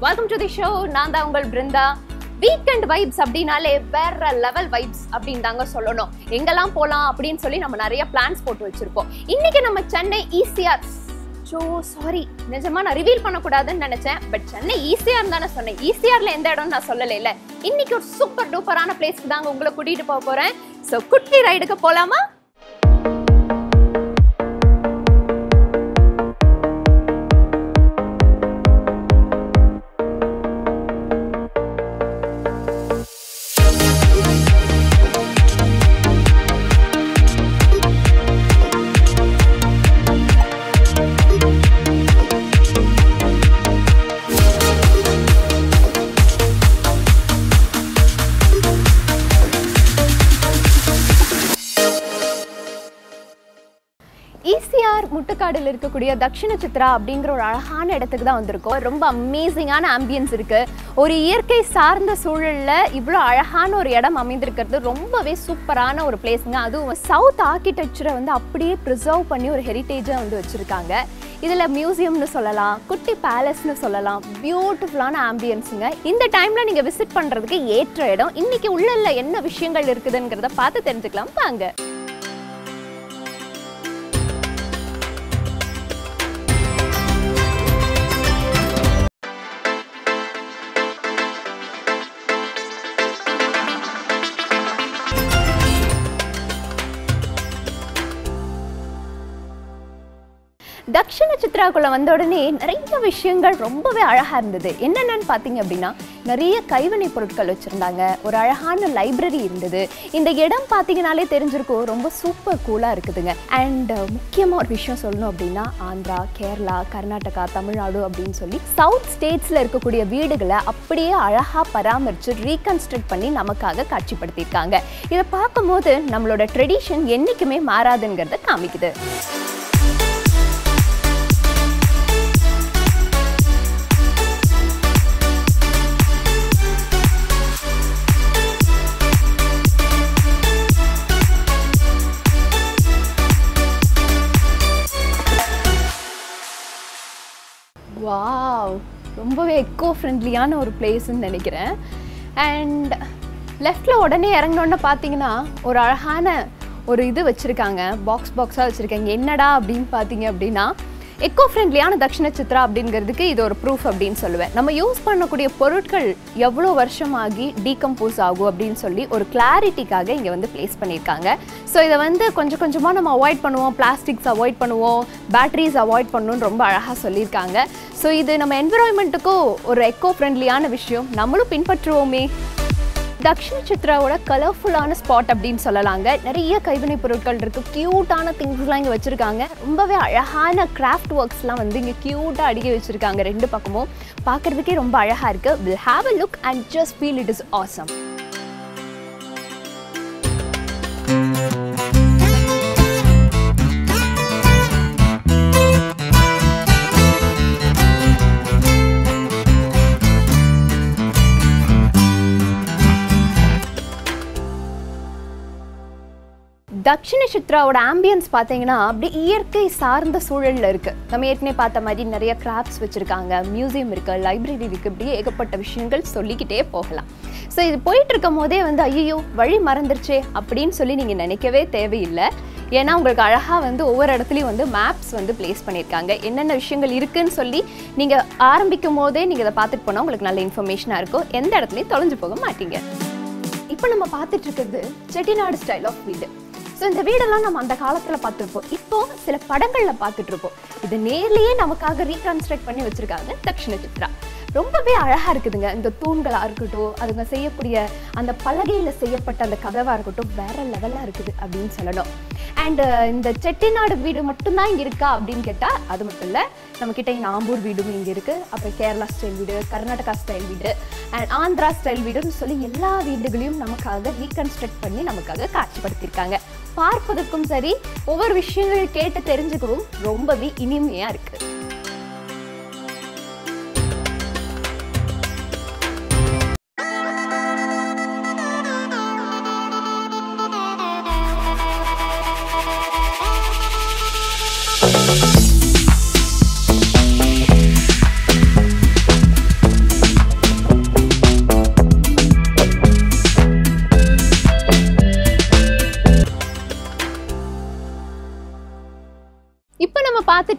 Welcome to the show. நான் தான் உங்கள் பிருந்தா. வீக்கெண்ட் வைப்ஸ் அப்படினாலே வேற லெவல் வைப்ஸ் அப்படின்னு தாங்க சொல்லணும். எங்கெல்லாம் போலாம் அப்படின்னு சொல்லி நம்ம நிறைய பிளான்ஸ் போட்டு வச்சிருப்போம். இன்னைக்கு நம்ம சென்னை ஈசிஆர் நிஜமா நான் ரிவீல் பண்ணக்கூடாதுன்னு நினைச்சேன். பட் சென்னை ஈசிஆர் தானே சொன்னேன். ஈசிஆர்ல எந்த இடம்னு நான் சொல்லல. இன்னைக்கு ஒரு சூப்பர் டூப்பரான பிளேஸ்க்கு தாங்க உங்களை கூட்டிட்டு போக போறேன். ஸோ குட்டி ரைடுக்கு போலாமா? ஈசிஆர் முட்டுக்காடில் இருக்கக்கூடிய தக்ஷிண சித்ரா அப்படிங்கிற ஒரு அழகான இடத்துக்கு தான் வந்திருக்கோம். ரொம்ப அமேசிங்கான ஆம்பியன்ஸ் இருக்கு. ஒரு இயற்கை சார்ந்த சூழல்ல இவ்வளோ அழகான ஒரு இடம் அமைந்திருக்கிறது ரொம்பவே சூப்பரான ஒரு பிளேஸுங்க. அதுவும் சவுத் ஆர்கிடெக்சரை வந்து அப்படியே ப்ரிசர்வ் பண்ணி ஒரு ஹெரிட்டேஜை வந்து வச்சிருக்காங்க. இதில் மியூசியம்னு சொல்லலாம், குட்டி பேலஸ்ன்னு சொல்லலாம். பியூட்டிஃபுல்லான ஆம்பியன்ஸுங்க. இந்த டைமில் நீங்கள் விசிட் பண்ணுறதுக்கு ஏற்ற இடம். இன்னைக்கு உள்ள என்ன விஷயங்கள் இருக்குதுங்கிறத பார்த்து தெரிஞ்சுக்கலாம் வாங்க. தக்ஷிண சித்ராக்குள்ள வந்த உடனே நிறைய விஷயங்கள் ரொம்பவே அழகா இருந்தது. என்னென்னு பார்த்தீங்க அப்படின்னா நிறைய கைவினை பொருட்கள் வச்சுருந்தாங்க. ஒரு அழகான லைப்ரரி இருந்தது. இந்த இடம் பார்த்தீங்கனாலே தெரிஞ்சிருக்கும் ரொம்ப சூப்பர் கூலாக இருக்குதுங்க. அண்ட் முக்கியமாக ஒரு விஷயம் சொல்லணும் அப்படின்னா ஆந்திரா, கேரளா, கர்நாடகா, தமிழ்நாடு அப்படின்னு சொல்லி சவுத் ஸ்டேட்ஸில் இருக்கக்கூடிய வீடுகளை அப்படியே அழகாக பராமரித்து ரீகன்ஸ்ட்ரக்ட் பண்ணி நமக்காக காட்சிப்படுத்தியிருக்காங்க. இதை பார்க்கும்போது நம்மளோட ட்ரெடிஷன் என்றைக்குமே மாறாதுங்கிறத காமிக்குது. வாவ், ரொம்பவே எக்கோ ஃப்ரெண்ட்லியான ஒரு பிளேஸ்ன்னு நினைக்கிறேன். அண்ட் லெஃப்டில் உடனே இறங்கினோன்னு பார்த்தீங்கன்னா ஒரு அழகான ஒரு இது வச்சுருக்காங்க. பாக்ஸாக வச்சுருக்காங்க. என்னடா அப்படின்னு பார்த்தீங்க அப்படின்னா எக்கோ ஃப்ரெண்ட்லியான தக்ஷிண சித்ரா அப்படிங்கிறதுக்கு இது ஒரு ப்ரூஃப் அப்படின்னு சொல்லுவேன். நம்ம யூஸ் பண்ணக்கூடிய பொருட்கள் எவ்வளோ வருஷமாகி டீகம்போஸ் ஆகும் அப்படின்னு சொல்லி ஒரு கிளாரிட்டிக்காக இங்கே வந்து பிளேஸ் பண்ணியிருக்காங்க. ஸோ இதை வந்து கொஞ்சம் கொஞ்சமாக நம்ம அவாய்ட் பண்ணுவோம். பிளாஸ்டிக்ஸ் அவாய்ட் பண்ணுவோம், பேட்டரிஸ் அவாய்ட் பண்ணணும்னு ரொம்ப அழகாக சொல்லியிருக்காங்க. ஸோ இது நம்ம என்விரான்மெண்ட்டுக்கும் ஒரு எக்கோ ஃப்ரெண்ட்லியான விஷயம். நம்மளும் பின்பற்றுவோமே. தக்ஷிண சித்ராவோட கலர்ஃபுல்லான ஸ்பாட் அப்படின்னு சொல்லலாங்க. நிறைய கைவினை பொருட்கள் இருக்குது. க்யூட்டான திங்ஸ்லாம் இங்கே வச்சுருக்காங்க. ரொம்பவே அழகான கிராஃப்ட் ஒர்க்ஸ்லாம் வந்து இங்கே க்யூட்டாக அடுக்கி வச்சுருக்காங்க. ரெண்டு பக்கமும் பார்க்குறதுக்கே ரொம்ப அழகாக இருக்குது. Will have a look and just feel it is awesome. Dakshina சித்ராவோட ஆம்பியன்ஸ் பார்த்தீங்கன்னா அப்படி இயற்கை சார்ந்த சூழலில் இருக்குது. நம்ம ஏற்கனவே பார்த்த மாதிரி நிறைய கிராஃப்ட்ஸ் வச்சுருக்காங்க, மியூசியம் இருக்குது, லைப்ரரி இருக்குது. இப்படியே ஏகப்பட்ட விஷயங்கள் சொல்லிக்கிட்டே போகலாம். ஸோ இது போயிட்டு இருக்கும் போதே வந்து ஐயோ வழி மறந்துருச்சே அப்படின்னு சொல்லி நீங்கள் நினைக்கவே தேவையில்லை. ஏன்னா உங்களுக்கு அழகாக வந்து ஒவ்வொரு இடத்துலையும் வந்து மேப்ஸ் வந்து பிளேஸ் பண்ணியிருக்காங்க. என்னென்ன விஷயங்கள் இருக்குதுன்னு சொல்லி நீங்கள் ஆரம்பிக்கும் போதே நீங்கள் இதை பார்த்துட்டு போனால் உங்களுக்கு நல்ல இன்ஃபர்மேஷனாக இருக்கும். எந்த இடத்துலையும் தொலைஞ்சு போக மாட்டீங்க. இப்போ நம்ம பார்த்துட்டு இருக்கிறது செட்டிநாடு ஸ்டைல் ஆஃப் வீடு. ஸோ இந்த வீடெல்லாம் நம்ம அந்த காலத்தில் பார்த்துருப்போம். இப்போ சில படங்களில் பார்த்துட்டு இருப்போம். இது நேர்லேயே நமக்காக ரீகன்ஸ்ட்ரக்ட் பண்ணி வச்சுருக்காங்க தக்ஷிண சித்ரா. ரொம்பவே அழகாக இருக்குதுங்க. இந்த தூண்களாக இருக்கட்டும், அதுங்க செய்யக்கூடிய அந்த பலகையில் செய்யப்பட்ட அந்த கதவாக இருக்கட்டும், வேறு லெவலாக இருக்குது அப்படின்னு சொல்லணும். அண்டு இந்த செட்டிநாடு வீடு மட்டும்தான் இங்கே இருக்கா அப்படின்னு கேட்டால் அது மட்டும் இல்லை. நம்மக்கிட்ட இங்கே ஆம்பூர் வீடும் இங்கே இருக்குது. அப்புறம் கேரளா ஸ்டைல் வீடு, கர்நாடகா ஸ்டைல் வீடு அண்ட் ஆந்திரா ஸ்டைல் வீடுன்னு சொல்லி எல்லா வீடுகளையும் நமக்காக ரீகன்ஸ்ட்ரக்ட் பண்ணி நமக்காக காட்சிப்படுத்தியிருக்காங்க. பார்ப்பதற்கும் சரி, ஒவ்வொரு விஷயங்கள் கேட்டு தெரிஞ்சுக்கவும் ரொம்பவே இனிமையாக இருக்குது.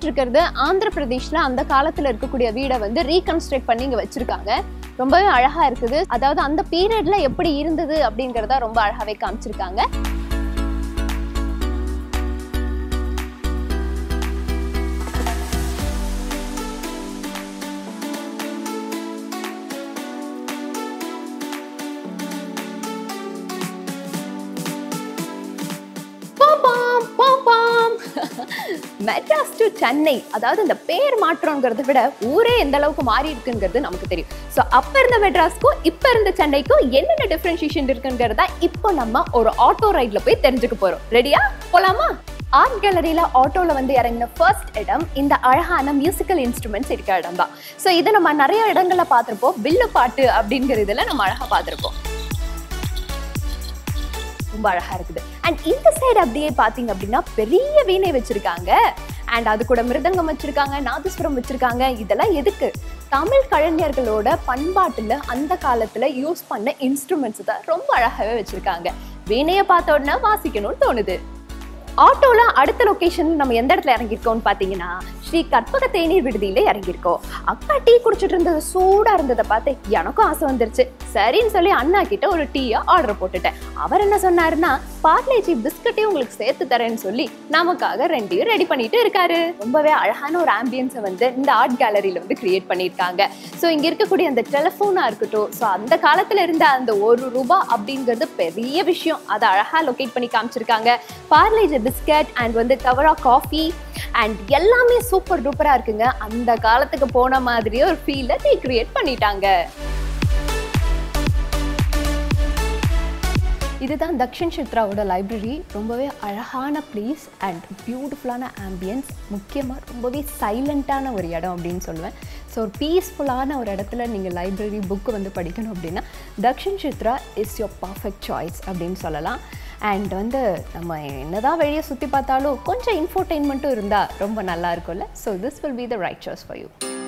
பார்த்துட்டு இருக்கிறது ஆந்திர பிரதேஷ்ல அந்த காலத்துல இருக்கக்கூடிய வீடை வந்து ரீகன்ஸ்ட்ரக்ட் பண்ணி இங்க வச்சிருக்காங்க. ரொம்பவே அழகா இருக்குது. அதாவது அந்த பீரியட்ல எப்படி இருந்தது அப்படிங்கறத ரொம்ப அழகாவே காமிச்சிருக்காங்க. மெட்ராஸ் டு சென்னை, அதாவது இந்த பேர் மாற்றம்ங்கிறத விட ஊரே எந்த அளவுக்கு மாறி இருக்குங்கிறது நமக்கு தெரியும். ஸோ அப்ப இருந்த மெட்ராஸ்க்கும் இப்ப இருந்த சென்னைக்கும் என்னென்ன டிஃபரன்ஷியேஷன் இருக்குங்கிறத இப்போ நம்ம ஒரு ஆட்டோ ரைட்ல போய் தெரிஞ்சுக்க போறோம். ரெடியா போலாமா? ஆர்ட் கேலரியில ஆட்டோல வந்து இறங்கின ஃபர்ஸ்ட் இடம் இந்த அழகான மியூசிக்கல் இன்ஸ்ட்ருமெண்ட்ஸ் இருக்க இடம் தான். ஸோ இதை நம்ம நிறைய இடங்கள்ல பார்த்திருப்போம். வில்லு பாட்டு அப்படிங்கிறதுல நம்ம அழகா பார்த்திருப்போம். ரொம்ப அழகா இருக்குது. அண்ட் இந்த சைடு அப்படியே பாத்தீங்க அப்படின்னா பெரிய வீணை வச்சிருக்காங்க. அண்ட் அது கூட மிருதங்கம் வச்சிருக்காங்க, நாதஸ்வரம் வச்சிருக்காங்க. இதெல்லாம் எதுக்கு? தமிழ் கலைஞர்களோட பண்பாட்டுல அந்த காலத்துல யூஸ் பண்ண இன்ஸ்ட்ருமெண்ட்ஸ் தான் ரொம்ப அழகாவே வச்சிருக்காங்க. வீணையை பார்த்த உடனே வாசிக்கணும்னு தோணுது. ஆட்டோல அடுத்த லொகேஷன் நம்ம எந்த இடத்துல இறங்கியிருக்கோம்னு பாத்தீங்கன்னா ஸ்ரீ கற்பக தேநீர் விடுதியில இறங்கியிருக்கோம். அக்கா டீ குடிச்சிட்டு இருந்தது சூடா இருந்ததை பார்த்து எனக்கும் ஆசை வந்துருச்சு. சரின்னு சொல்லி அண்ணா கிட்ட ஒரு டீயா ஆர்டர் போட்டுட்டேன். அவர் என்ன சொன்னாருன்னா பார்லேஜி பிஸ்கட்டையும் உங்களுக்கு சேர்த்து தரேன்னு சொல்லி நமக்காக ரெண்டையும் ரெடி பண்ணிட்டு இருக்காரு. ரொம்பவே அழகான ஒரு ஆம்பியன்ஸை வந்து இந்த ஆர்ட் கேலரியில வந்து கிரியேட் பண்ணியிருக்காங்க. ஸோ இங்க இருக்கக்கூடிய அந்த டெலிஃபோனா இருக்கட்டும், ஸோ அந்த காலத்துல இருந்த அந்த ₹1 அப்படிங்கிறது பெரிய விஷயம். அதை அழகா லொகேட் பண்ணி காமிச்சிருக்காங்க. பார்லேஜி பிஸ்கட் அண்ட் வந்து கவரா காஃபி அண்ட் எல்லாமே சூப்பர் டூப்பரா இருக்குங்க. அந்த காலத்துக்கு போன மாதிரியே ஒரு ஃபீலை ரீக்ரியேட் பண்ணிட்டாங்க. இதுதான் தக்ஷின் சித்ராவோட லைப்ரரி. ரொம்பவே அழகான பிளேஸ் அண்ட் பியூட்டிஃபுல்லான ஆம்பியன்ஸ். முக்கியமாக ரொம்பவே சைலண்ட்டான ஒரு இடம் அப்படின்னு சொல்லுவேன். ஸோ ஒரு பீஸ்ஃபுல்லான ஒரு இடத்துல நீங்கள் லைப்ரரி புக்கு வந்து படிக்கணும் அப்படின்னா Dakshin Chitra is your perfect choice அப்படின்னு சொல்லலாம். அண்ட் வந்து நம்ம என்னதான் வெளியே சுற்றி பார்த்தாலும் கொஞ்சம் இன்ஃபோர்டெயின்மெண்ட்டும் இருந்தால் ரொம்ப நல்லா இருக்கும்ல. So this will be the right choice for you.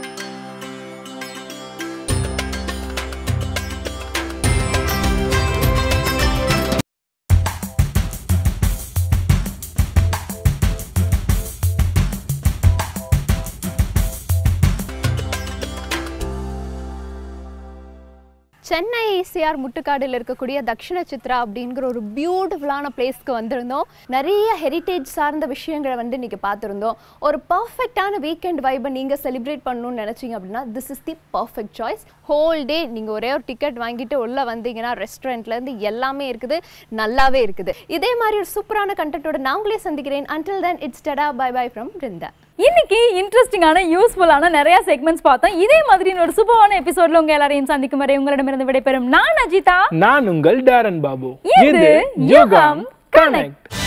Chennai E C R முட்டுக்காடில் இருக்கக்கூடிய தக்ஷிண சித்ரா அப்படிங்கிற ஒரு பியூட்டிஃபுல்லான பிளேஸ்க்கு வந்திருந்தோம். நிறைய ஹெரிட்டேஜ் சார்ந்த விஷயங்களை வந்து இன்றைக்கி பார்த்துருந்தோம். ஒரு பர்ஃபெக்டான வீக்கெண்ட் வைபை நீங்கள் செலிப்ரேட் பண்ணணும்னு நினச்சிங்க அப்படின்னா this is the perfect choice. Whole day நீங்கள் ஒரே ஒரு டிக்கெட் வாங்கிட்டு உள்ளே வந்தீங்கன்னா ரெஸ்டாரண்ட்லேருந்து எல்லாமே இருக்குது, நல்லாவே இருக்குது. இதே மாதிரி ஒரு சூப்பரான கண்டென்ட்டோட நான் உங்களே சந்திக்கிறேன். Until then, it's tada, bye bye from Brinda. இன்னைக்கு இன்ட்ரெஸ்டிங்கான யூஸ்ஃபுல்லான நிறைய செக்மெண்ட்ஸ் பார்த்தோம். இதே மாதிரி ஒரு சூப்பரான எபிசோட்ல உங்க எல்லாரையும் சந்திக்கும் வரை உங்களிடமிருந்து விடைபெறும் நான் அஜிதா. நான் உங்கள் டாரன் பாபு. இது யுகம் கனெக்ட்.